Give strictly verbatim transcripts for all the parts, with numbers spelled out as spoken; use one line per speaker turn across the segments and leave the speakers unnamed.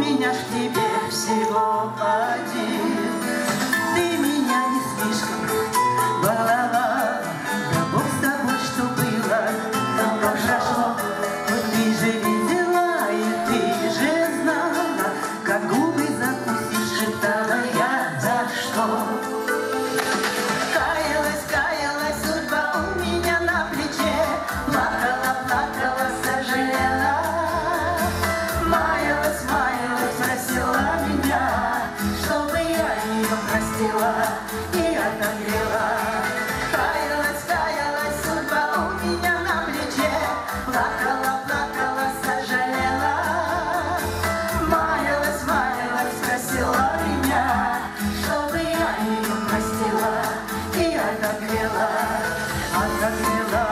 меня ж к тебе всего один. Ты меня не слишком баловала, да Бог с тобой, что было, там прошло. Вот ты же видела, и ты же знала, как губы закусишь, шептала я, за что. Каялась, каялась судьба у меня на плече, плакала, плакала, сожалела. Маялась, маялась, просила меня, чтобы я ее простила и отогрела. Каялась, каялась судьба у меня на плече, плакала, плакала, сожалела. Маялась, маялась, просила меня, чтобы я ее простила и отогрела, отогрела,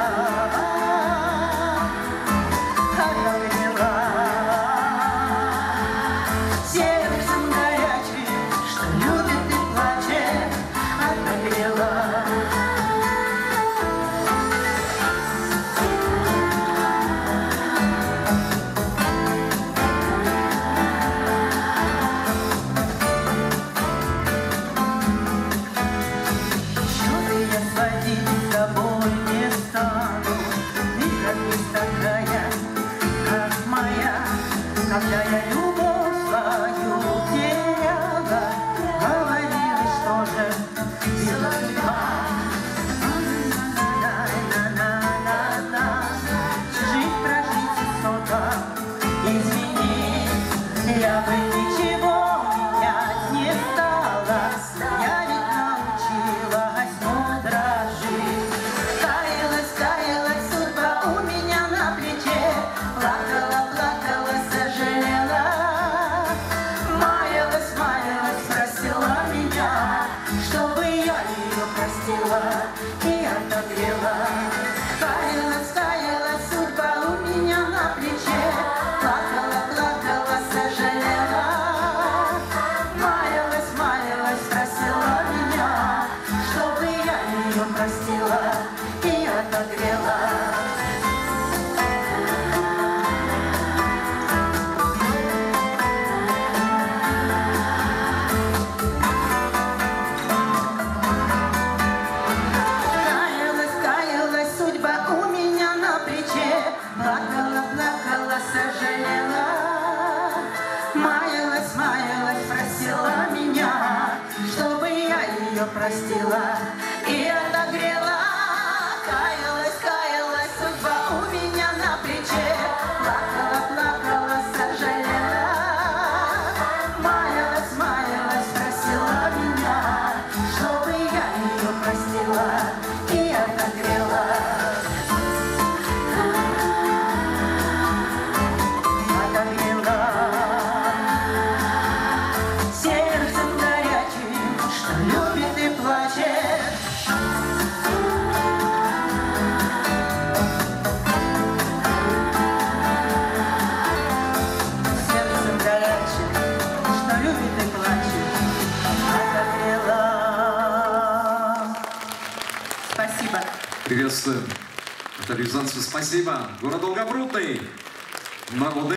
отогрела. Сердцем горячим, что любит и плачет, отогрела. Счеты я сводить с тобой не стану, ты как не такая, как моя. Когда я любовь свою теряла, говорила, что же дело судьба. На-на-на-на-на-на, жить, прожить и сотом изменить, я бы ничего менять не стала. Я ведь научилась мудро жить. Каялась, каялась судьба у меня на плече, плакала, плакала, сожалела. Маялась, маялась, просила меня, чтобы я ее простила и отогрела. Каялась, каялась судьба у меня на плече, плакала, плакала, сожалела. Маялась, маялась, просила меня, чтобы я ее простила и отогрела. Плакала, плакала, сожалела. Маялась, маялась, просила меня, чтобы я ее простила и отогрела. Каялась, каялась судьба у меня на плече, плакала, плакала, сожалела. Маялась, маялась, просила меня, чтобы я ее простила и отогрела. Сердцем горячим, что любит и плачет. Сердцем горячим, что любит и плачет, отогрела. Спасибо.
Приветствую. Наталью Рязанцеву спасибо. Город Долгопрудный. Молодец.